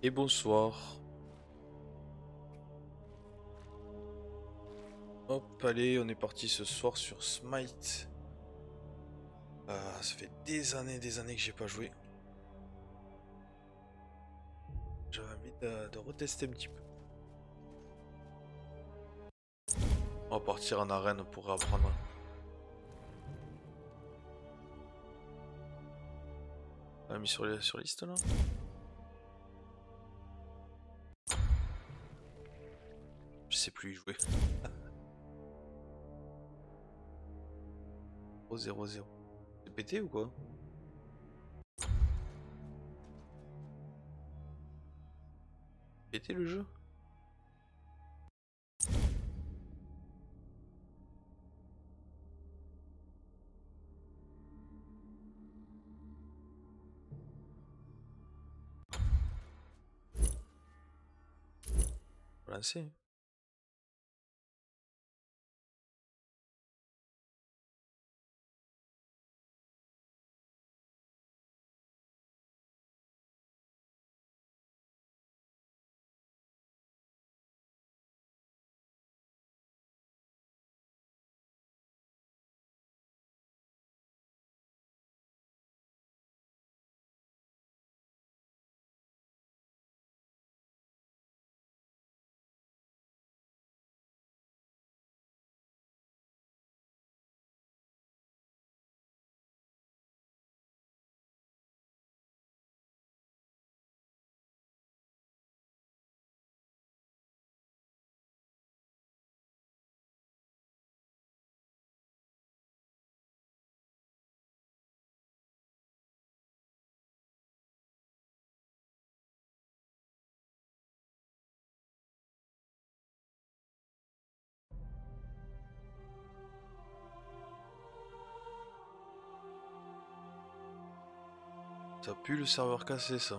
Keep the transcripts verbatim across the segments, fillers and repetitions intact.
Et bonsoir. Hop, allez, on est parti ce soir sur Smite. Euh, ça fait des années, des années que j'ai pas joué. J'avais envie de, de retester un petit peu. On va partir en arène pour apprendre. On l'a mis sur, les, sur liste là. Je sais plus y jouer. Oh zéro zéro. C'est pété ou quoi? Pété le jeu? Voilà, c'est. Ça pue le serveur cassé ça.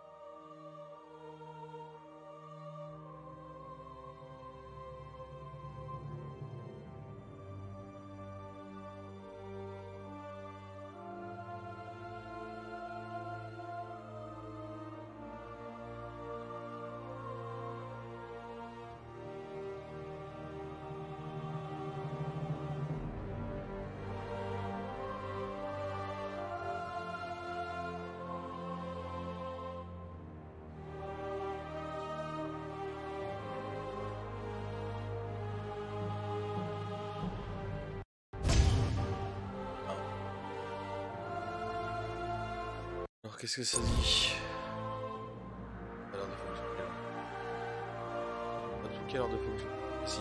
Alors qu'est-ce que ça dit? Ça a l'air de fonctionner. Pas tout qui a l'air de fonctionner. Si.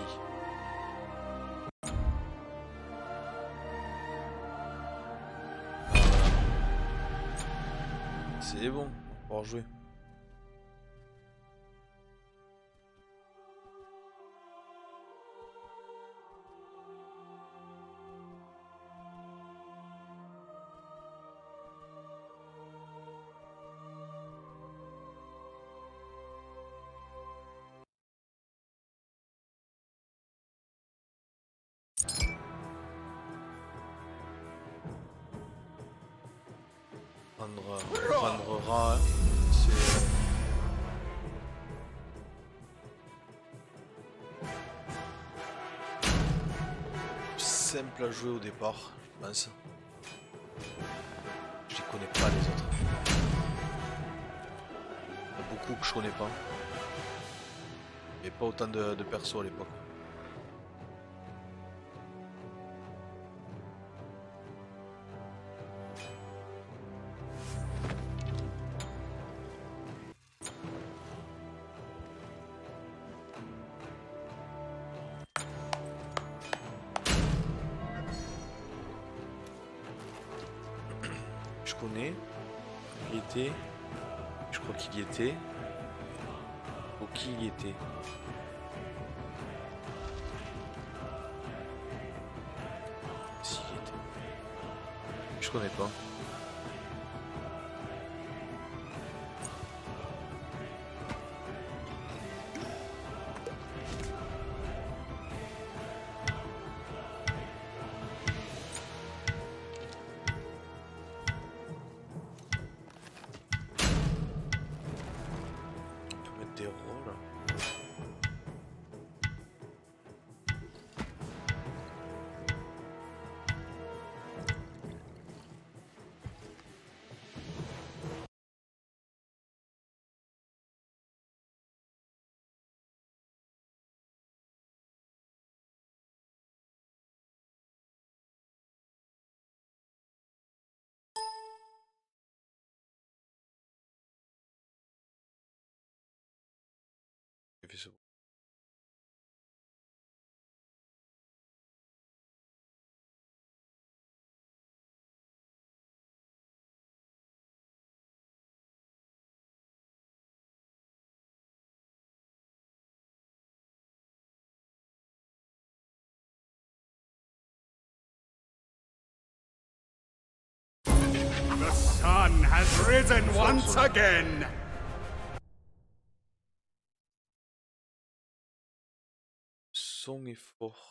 C'est bon, on va pouvoir jouer. Prendre, prendre rat, c'est simple à jouer au départ, je pense. Je les connais pas les autres. Il y en a beaucoup que je connais pas. Mais pas autant de, de persos à l'époque. Je connais. Il y était. Je crois qu'il y était. Ou qui y était. S'il y était. Je connais pas. The sun has risen once again. Son est fort.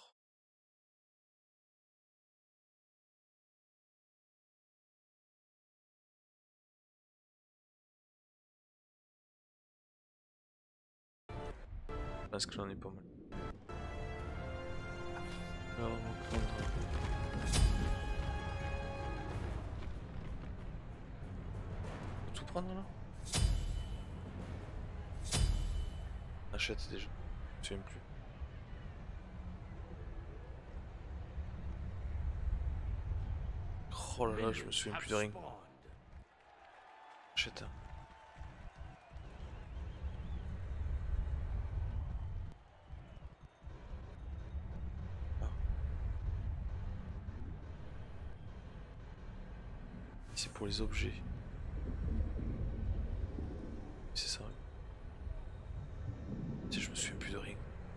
Je pense que j'en ai pas mal. Alors on va prendre... Faut tout prendre là? On achète déjà, je me souviens plus. Oh là là, je me souviens plus de rien. Achète un. C'est pour les objets. C'est ça. Si je me souviens plus de rien.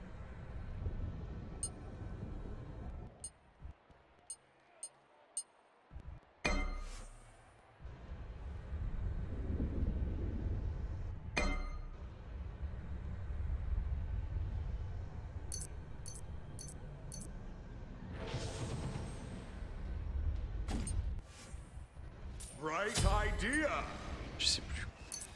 Bright idea. Je sais plus.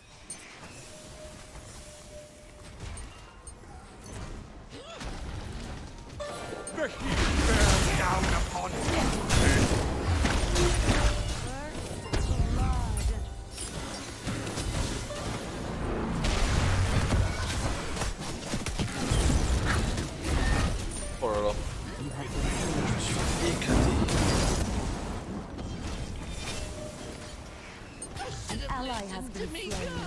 The heat bears down upon Oh là là. Je me suis éclaté. Ally has been slain.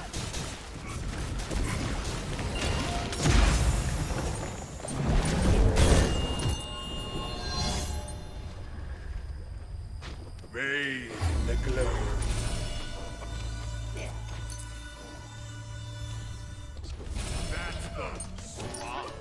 Bathe in the glow. That's the swamp.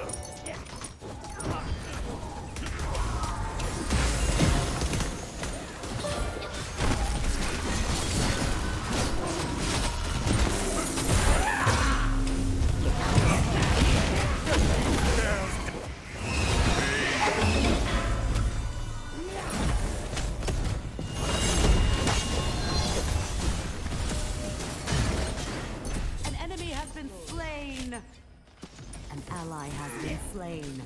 An ally has been slain.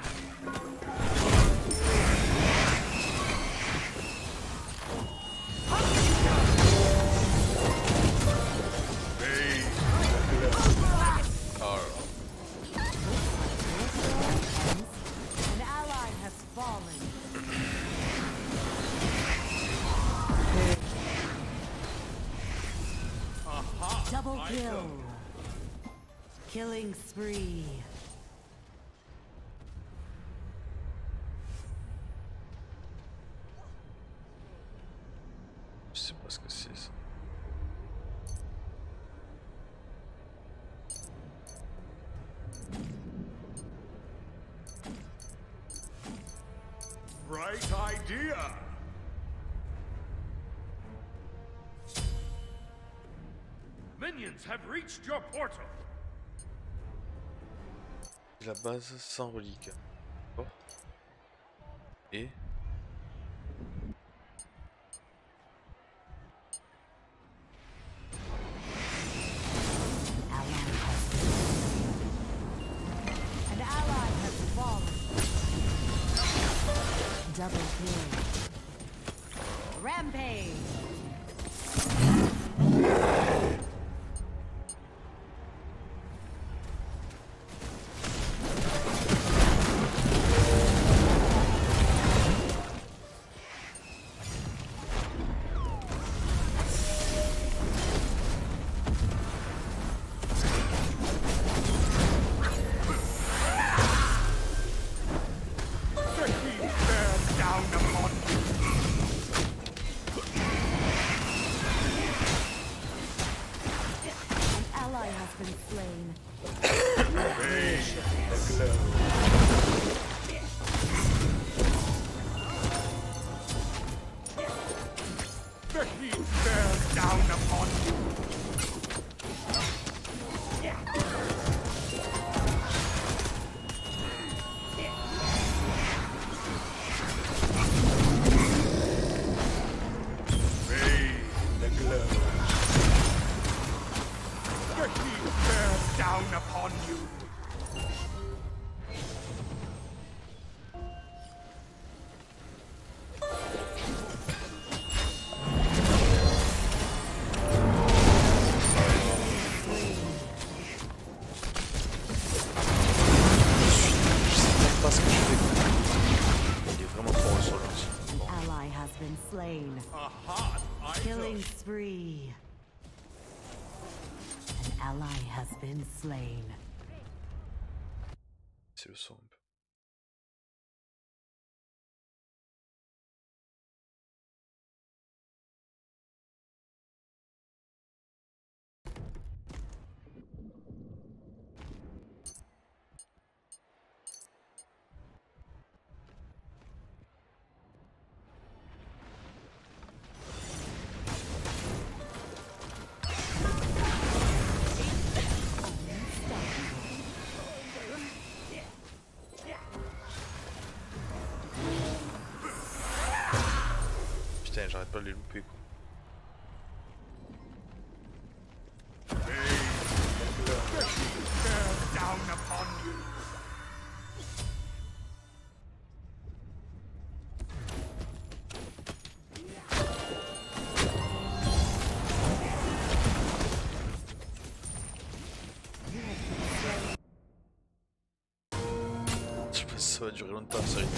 An ally has fallen. Double kill. Killing spree. Je sais pas ce que c'est ça. Bright idea. Minions have reached your portal. La base sans relique. Oh. Et An ally has fallen. Double kill. Rampage. The heat down upon you. Slain. Killing spree. An ally has been slain. C'est le son un peu. Putain, j'arrête pas de les louper quoi. Down upon you. Je sais pas si ça va durer longtemps, ça rythme.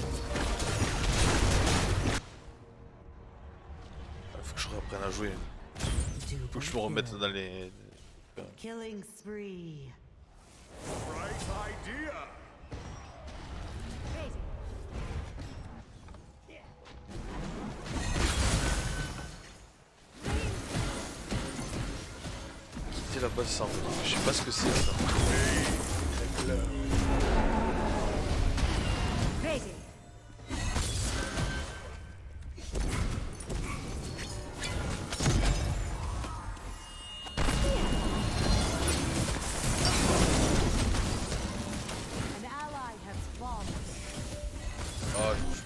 Faut que je reprenne à jouer. Faut que je me remette dans les... Killing spree. Right idea. Quitter la base sans... Je sais pas ce que c'est ça. Ah, je...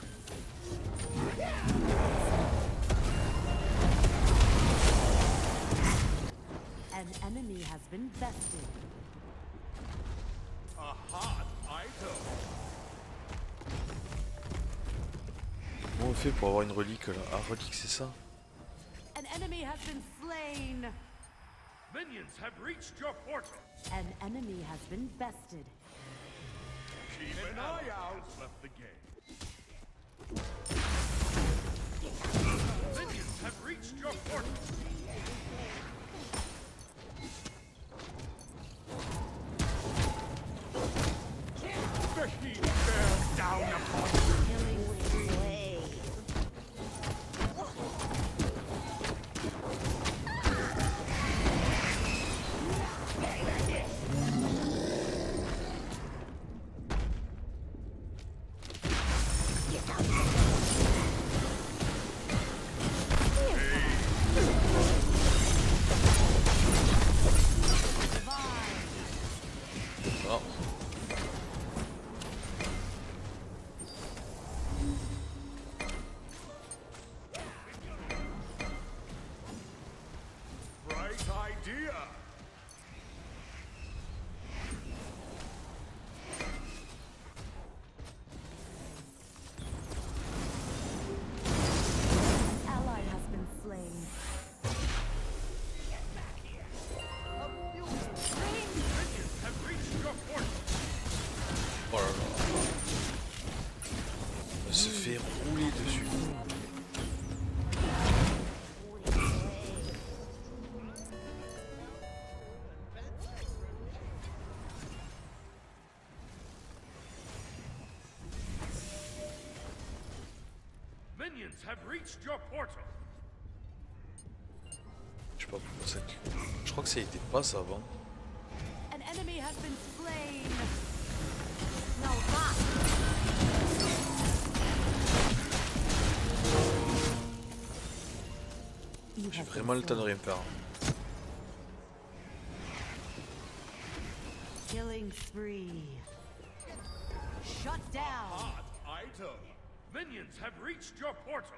An enemy has been bested. A hot item. Comment on fait pour avoir une relique là? Ah, relique c'est ça? An enemy has been slain. Minions have reached your portal. An enemy has been bested. Keep an eye out. Left the game. Minions have reached your portal. The heat bears down upon you. Oh. Bright idea. Ally has been slain. Minions have reached your portal. Oh là là. On se fait rouler dessus. Minions have reached your portal. Je sais pas pourquoi ça. Je crois que ça était pas ça avant. An enemy has been slain. No, not. J'ai vraiment le temps de rien faire. Killing spree. Shut down. Hot item. Minions have reached your portal.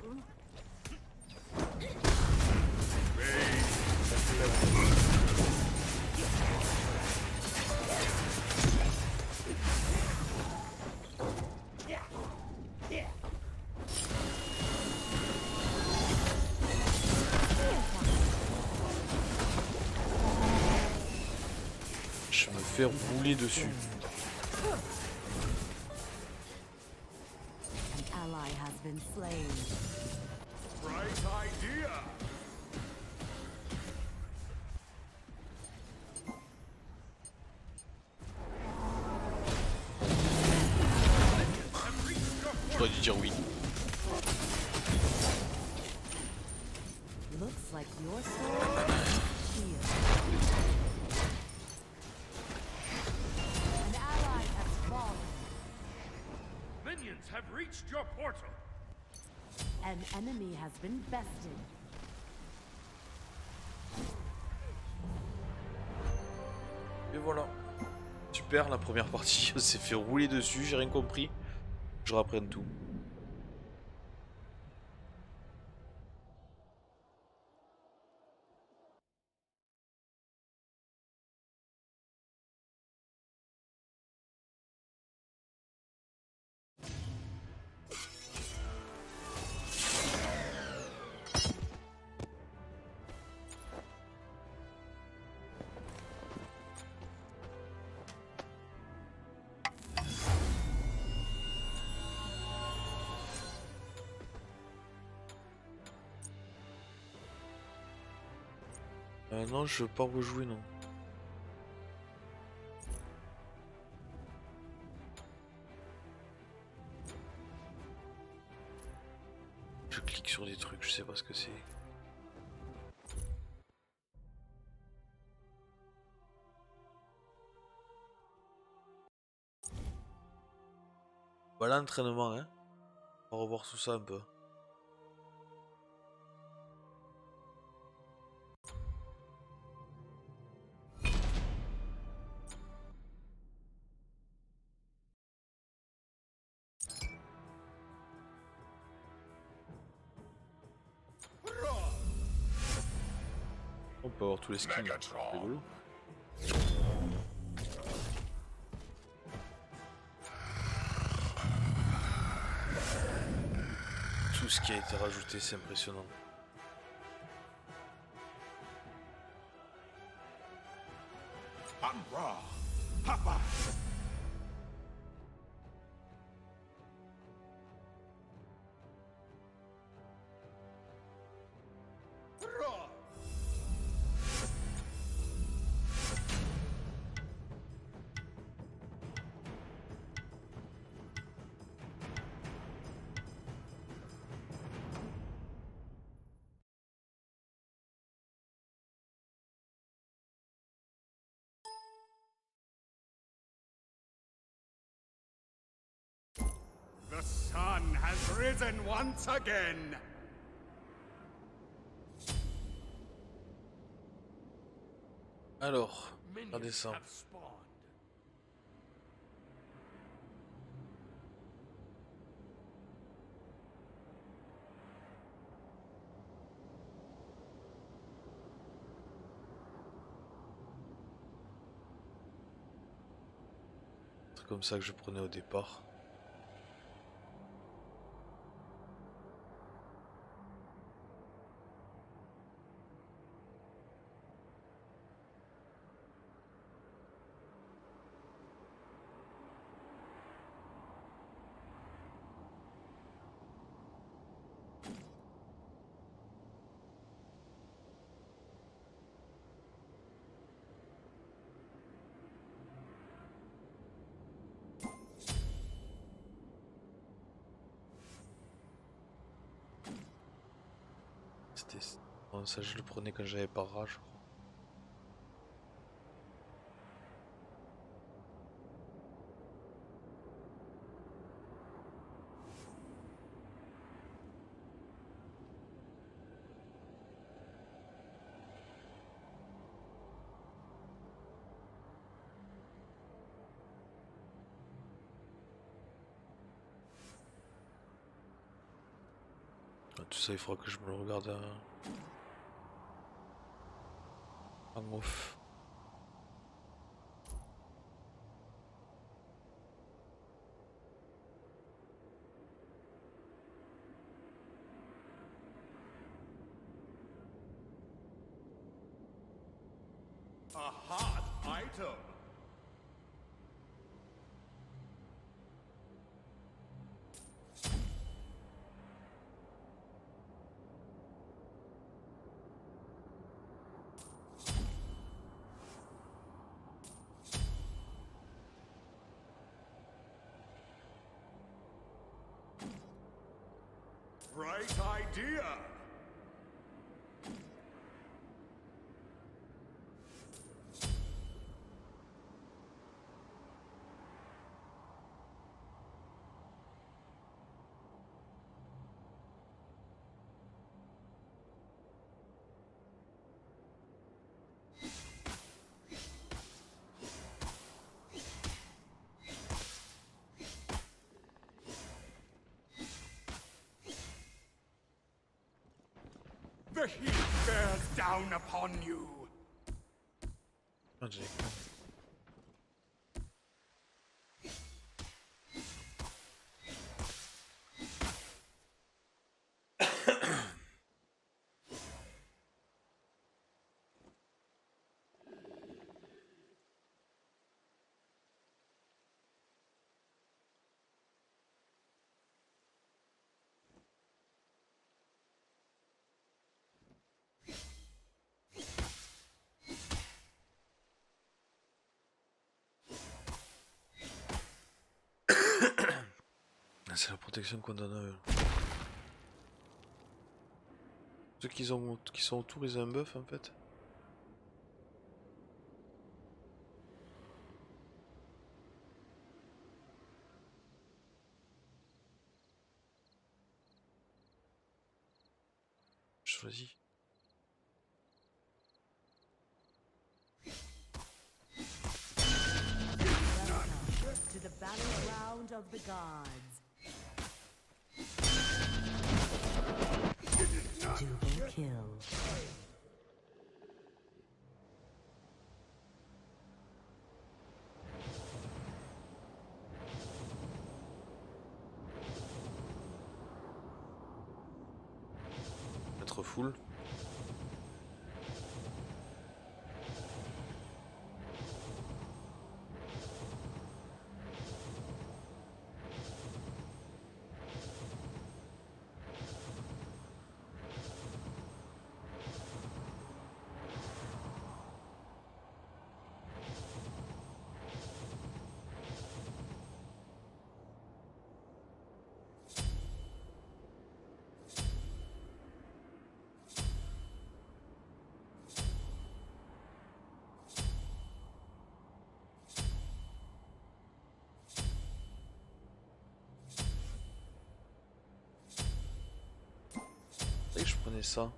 Je me fais rouler dessus. An ally has been slain. Bright idea. J'aurais dû dire oui. Looks like your sword here. An ally has fallen. Minions have reached your portal. An enemy has been bested. Et voilà. Super, la première partie, on s'est fait rouler dessus, j'ai rien compris. Je reprenne tout. Euh, non, je veux pas rejouer, non. Je clique sur des trucs, je sais pas ce que c'est. Voilà l'entraînement, hein. On va revoir tout ça un peu. On peut avoir tous les skins, c'est rigolo. Tout ce qui a été rajouté, c'est impressionnant. Umbra. Papa. The sun has risen once again. Alors, Minions regardez ça. have spawned. C'est comme ça que je prenais au départ. Bon, ça je le prenais quand j'avais pas rage. Tout ça, il faudra que je me le regarde à... en off. A hot item. Bright idea. The heat bears down upon you. Magic. C'est la protection qu'on donne à eux. Ceux qui, ont, qui sont autour, ils ont un buff en fait. Je choisis. Welcome to the battleground of the gods. Double kill. Être full. Et je prenais ça.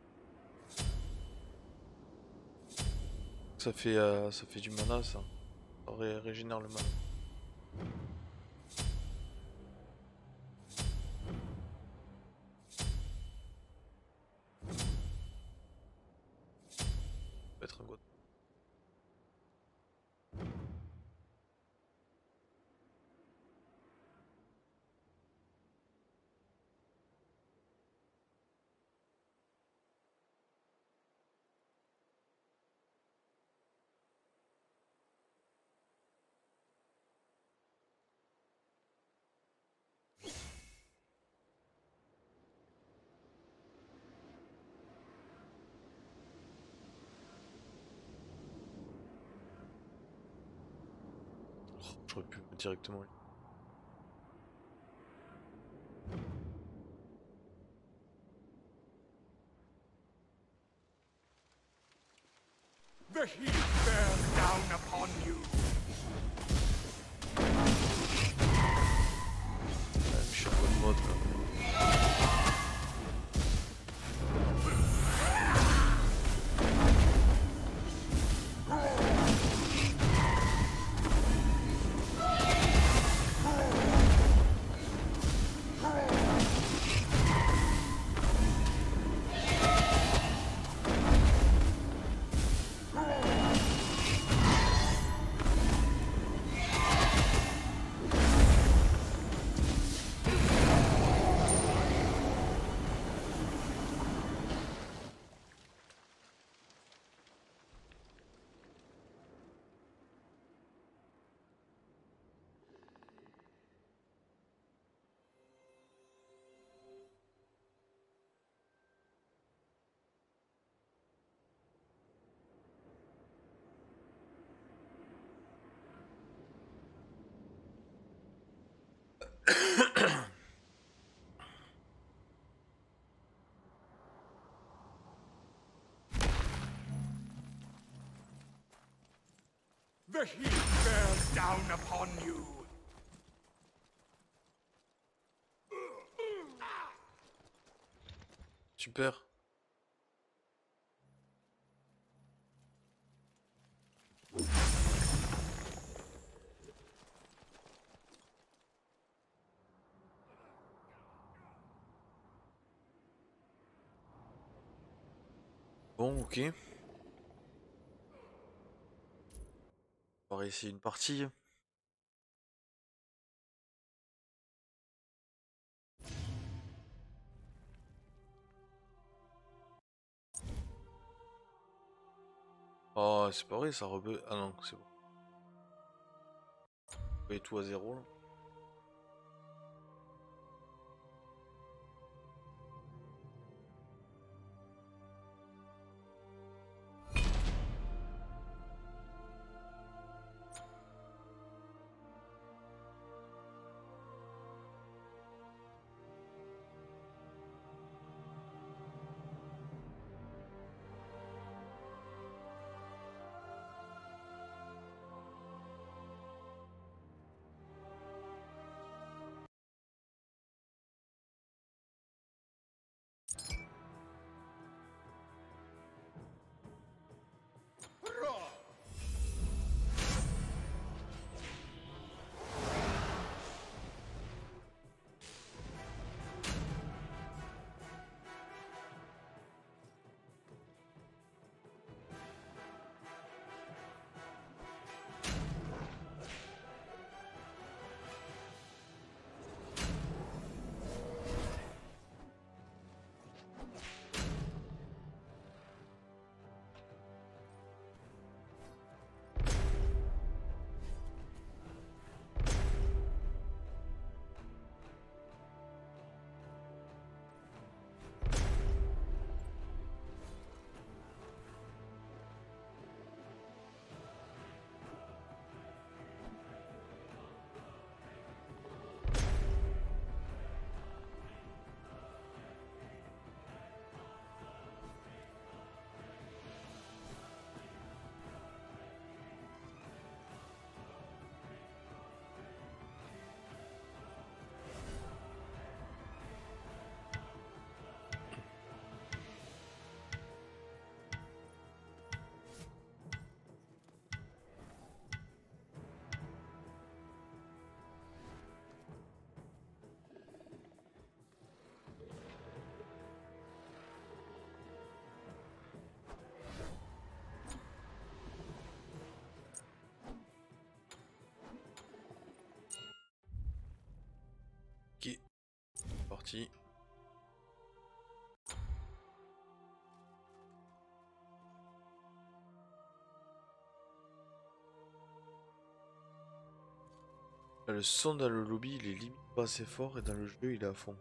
Ça fait, euh, ça fait du mana ça. Ça ré régénère le mana. Peut être un god. J'aurais pu directement. The heat bears down upon you. Ouais, je suis en bonne mode là. The heat bears down upon you. Super. Bon, ok. On va essayer une partie. Oh, c'est pas vrai, ça rebeu... Ah non, c'est bon. On met tout à zéro, là. Ok, parti. Là, le son dans le lobby, il est limite pas assez fort et dans le jeu, il est à fond.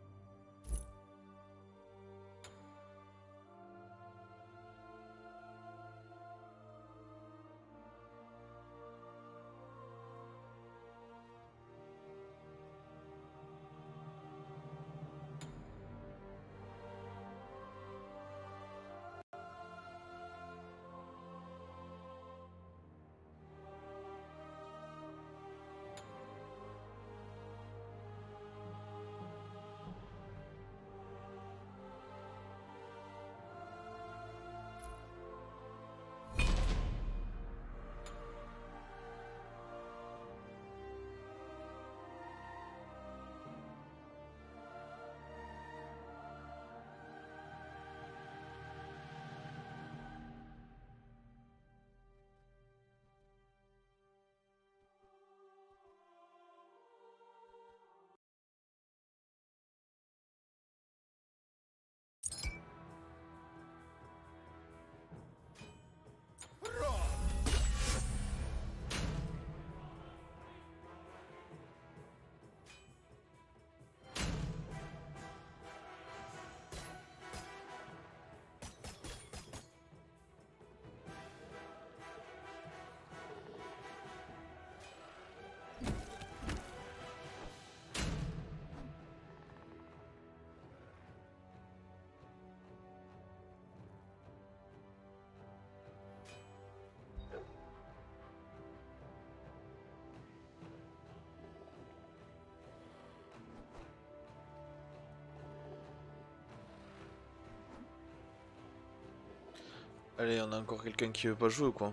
Allez, on a encore quelqu'un qui veut pas jouer ou quoi?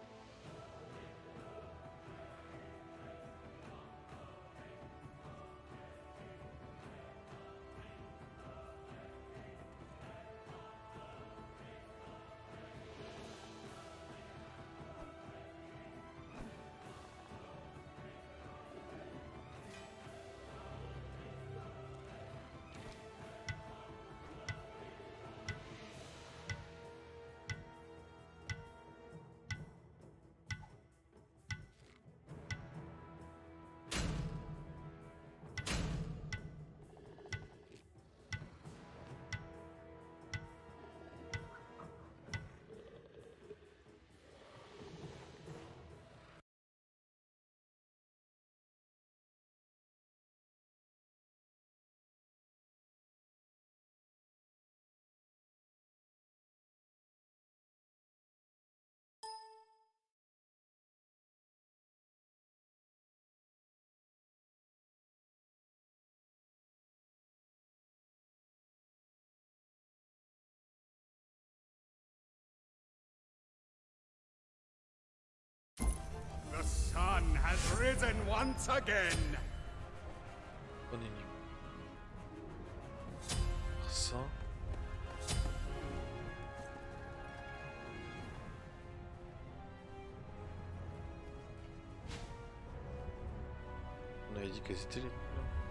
The sun has risen once again. On est nul. Ça. On avait dit qu'elles étaient les...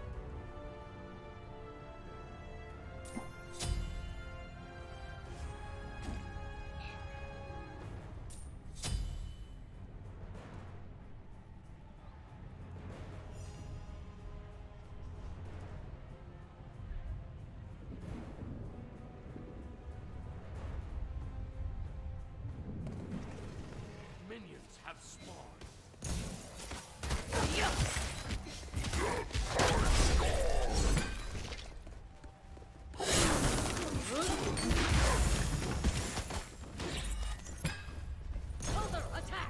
Minions have spawned. Counter attack.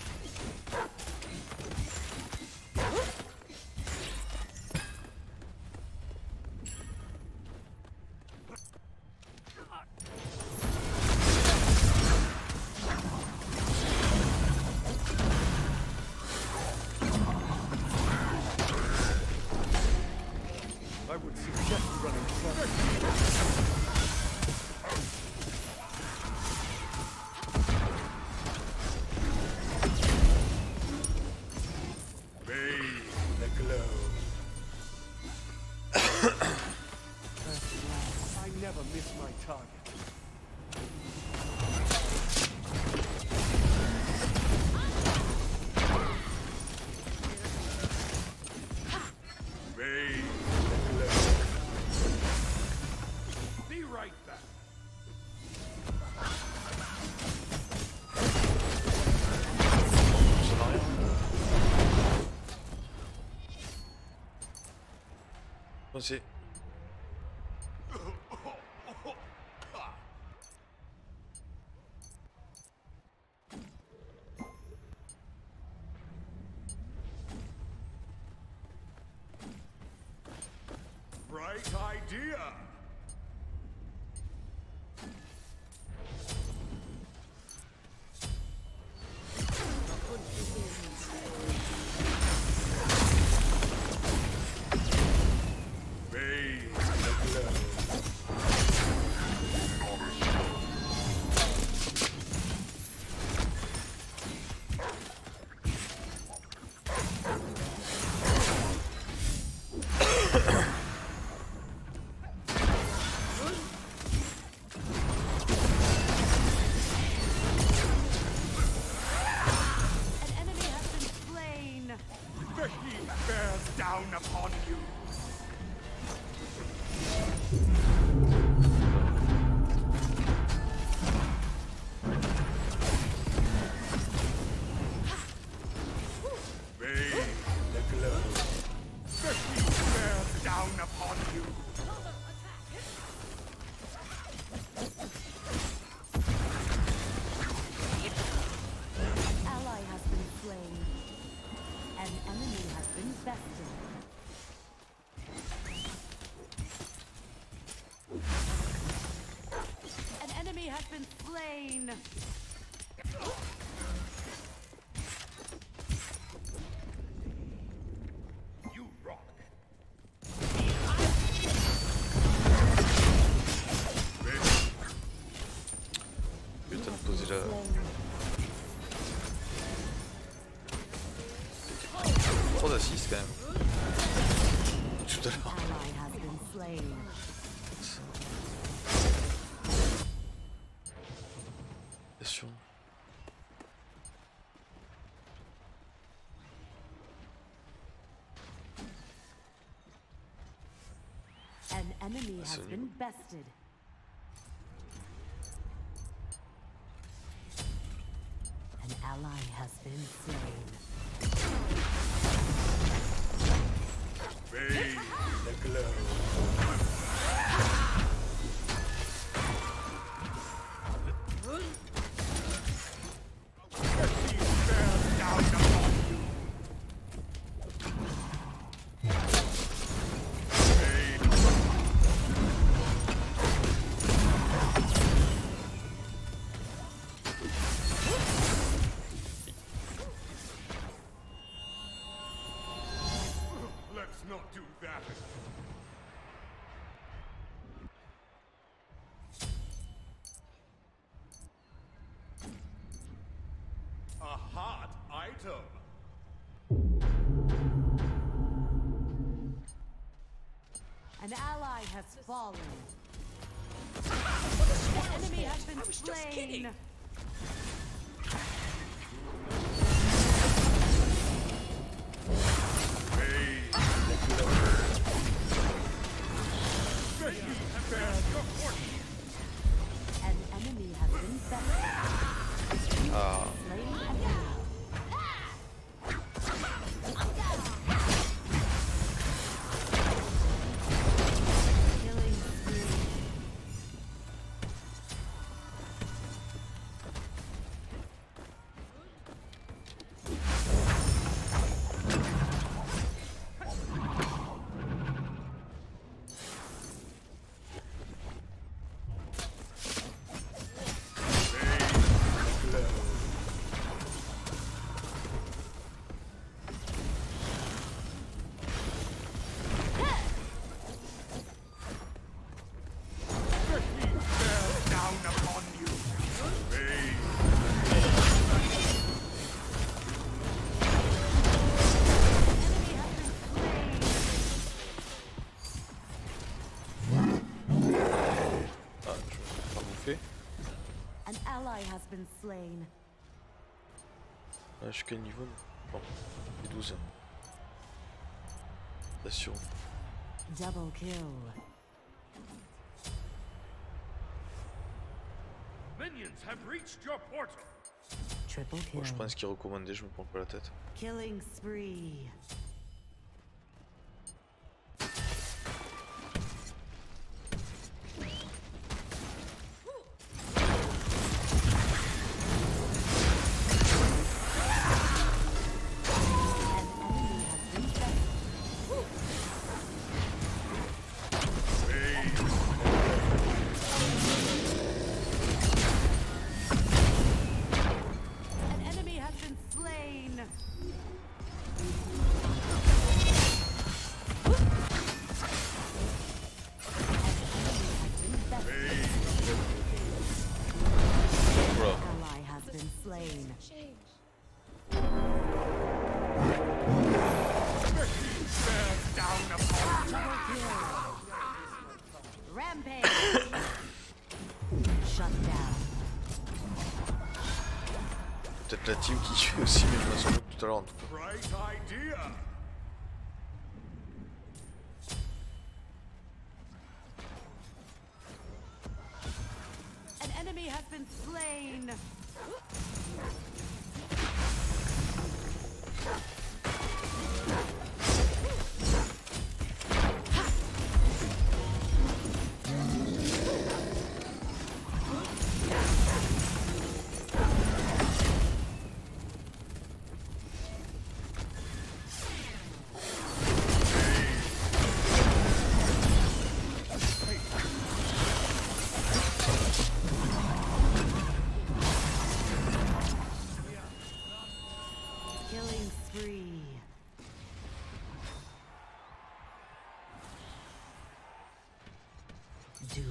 I would suggest running first. Bathe the glow. I never miss my target. Bathe the glow. Be right back. Ça va rien. On sait. Bright idea. Bathe the glow. An enemy has been slain. The heat bears down upon you. Bathe the glow. The heat bears down upon you. Ally has been slain. An enemy has been bested. slain. You rock. Je vais te poser là. Trois assists quand même. Tout à l'heure. Ally has been slain. Question. An enemy has That's a- been bested. An ally has been slain. Bathe the glow. The sea bears down upon you. Bathe. Let's not do that. A hot item. An ally has fallen. An enemy has been slain. Bathe the glow. The sea bears your fortune. An enemy has been bested. Ah, Slain an enemy. Killing spree. Bathe the glow. The sea bears down upon you. Bathe. Enemy has been slain. ah, je vais pas bouffer. An ally has been slain. Ah, je suis quel niveau? Bon, j'ai douze. Question. Double kill. Minions have reached your portal. Triple kill. Bon, je pense qu'il est recommandé, je me prends pas la tête. Killing spree. An enemy has been bested. An enemy has been slain. Bro, Ally has been slain. The sea bears down upon you. Double kill. Rampage. Shut down. peut-être la team qui tue aussi, mais je m'en souviens tout à l'heure en tout cas. Bright idea. An enemy has been slain.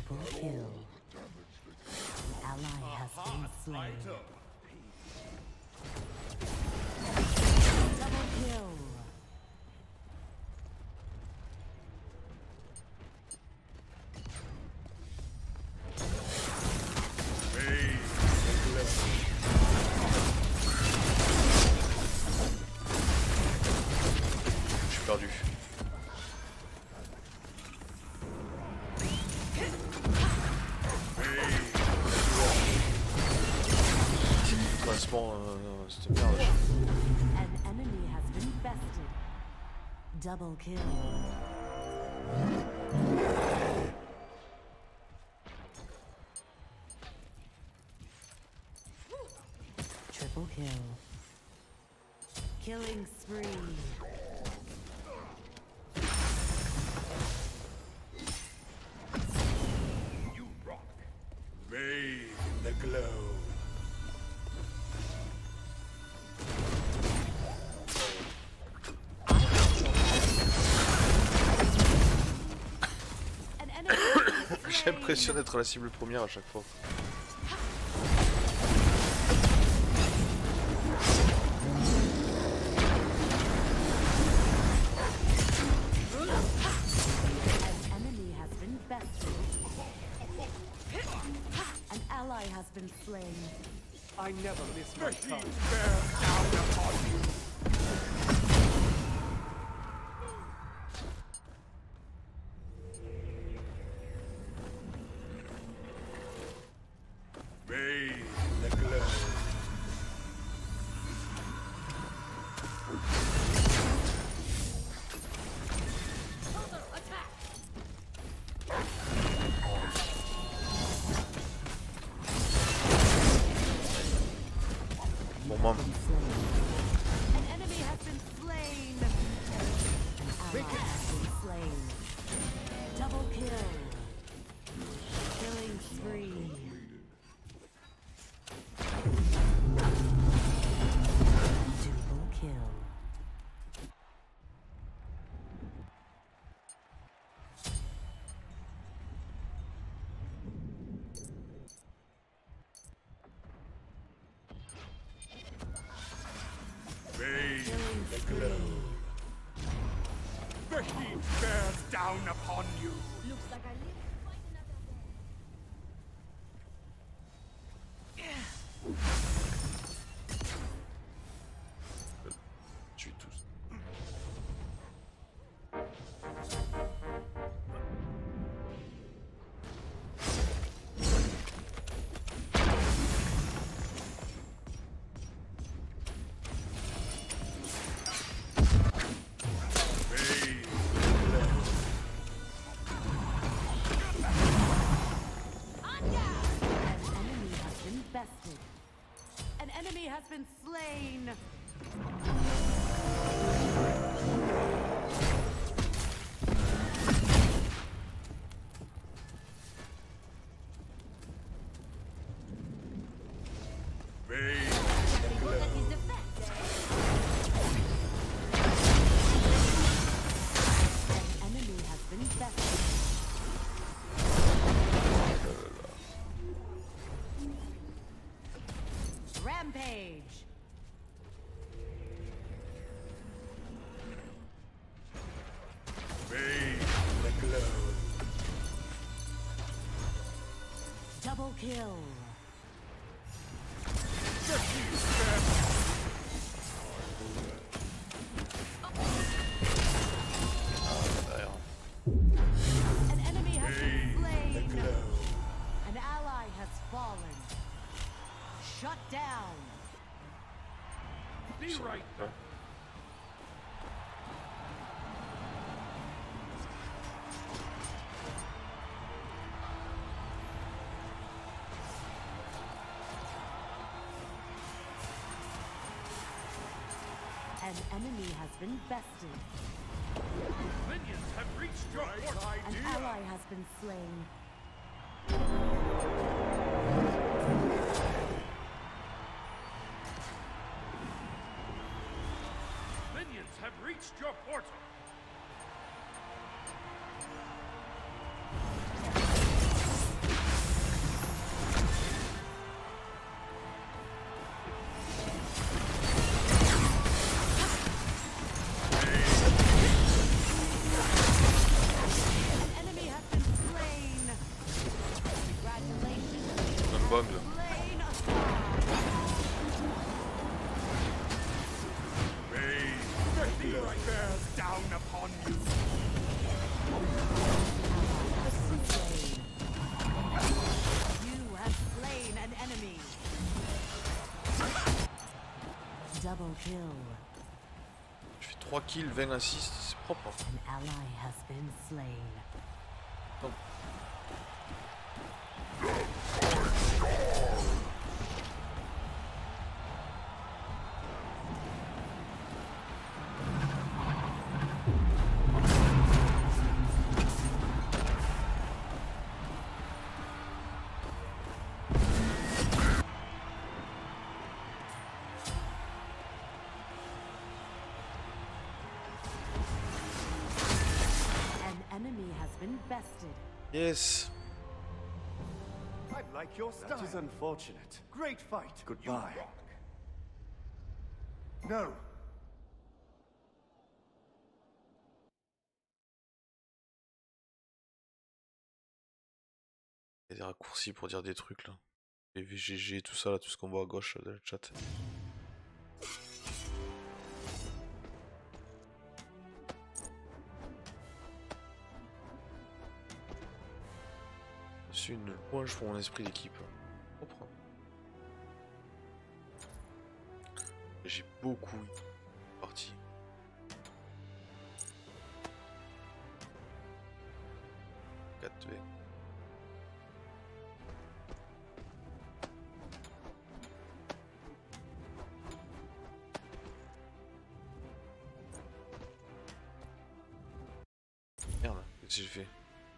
Triple kill. An ally has been slain. Double kill. Je suis perdu. Placement, euh, cette merde. An enemy has been bested. Double kill. Triple kill. Killing spree. You rock. Bathe in the glow. An enemy has been J'ai l'impression d'être la cible première à chaque fois. An enemy has been bested. An ally has been slain. I never miss my time. Bears down upon you. Bathe in the glow. Bon, moi, An enemy has been slain. An ally has been slain. Double kill. Killing spree. Double kill. Bathe Killing in the spree. glow. The heat bears down upon you. Looks like I live to fight another tue tous. Bathe in the glow. An enemy has been bested. An enemy has been slain. Bathe in the glow. An enemy has been bested. Rampage. Bathe in the glow. Double kill. The heat bears Derrière. An enemy has been Bathe in the slain. glow. An ally has fallen. Shut down. Be right back. An enemy has been bested. Minions have reached your Right portal. An idea. ally has been slain. Minions have reached your portal. kill. Je fais trois kills, vingt assists, c'est propre. An ally has been slain. Oh. Bested. Yes. I like your style. That is unfortunate. Great fight. Goodbye. No. Il y a des raccourcis pour dire des trucs là. Les V G G, tout ça là, tout ce qu'on voit à gauche dans le chat. C'est une louange pour mon esprit d'équipe. Propre. J'ai beaucoup parti. quatre V. Merde, qu'est-ce que j'ai fait?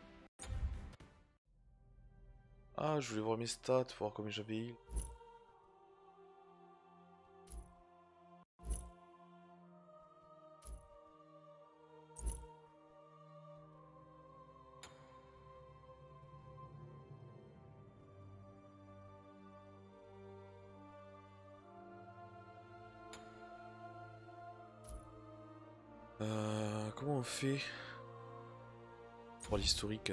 Ah, je voulais voir mes stats, pour voir combien j'avais heal. Euh, comment on fait pour l'historique?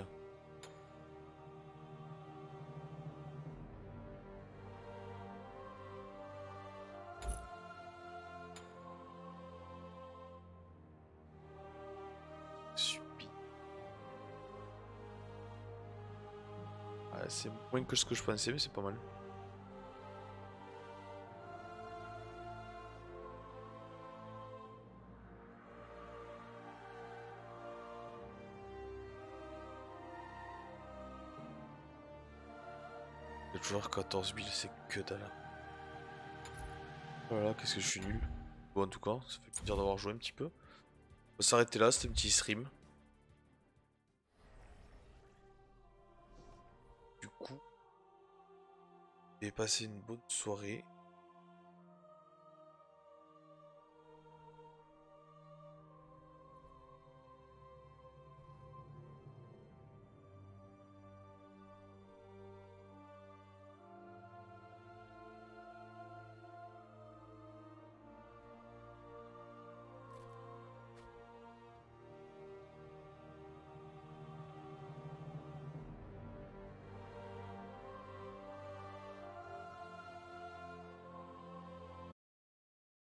C'est moins que ce que je pensais, mais c'est pas mal. Il y a toujours quatorze mille, c'est que dalle. Voilà, qu'est-ce que je suis nul. Bon, en tout cas, ça fait plaisir d'avoir joué un petit peu. On va s'arrêter là, c'était un petit stream. Du coup, j'ai passé une bonne soirée.